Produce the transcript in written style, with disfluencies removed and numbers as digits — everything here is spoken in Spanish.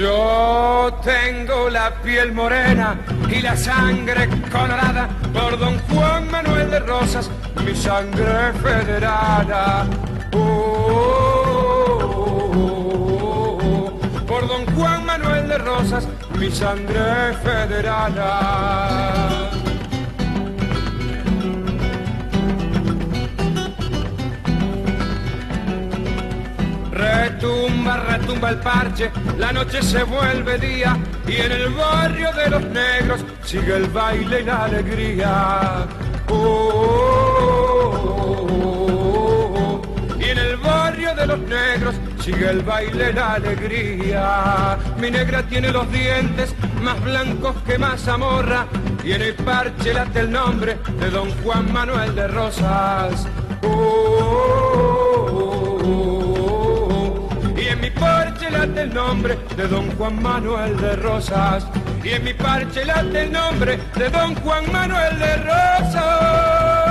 Yo tengo la piel morena y la sangre colorada por don Juan Manuel de Rosas, mi sangre federada. Por don Juan Manuel de Rosas, mi sangre federada. Retumba, retumba el parche, la noche se vuelve día y en el barrio de los negros sigue el baile y la alegría. Y en el barrio de los negros sigue el baile y la alegría. Mi negra tiene los dientes más blancos que mazamorra y en el parche late el nombre de don Juan Manuel de Rosas. Y en mi parche late el nombre de don Juan Manuel de Rosas. Y en mi parche late el nombre de don Juan Manuel de Rosas.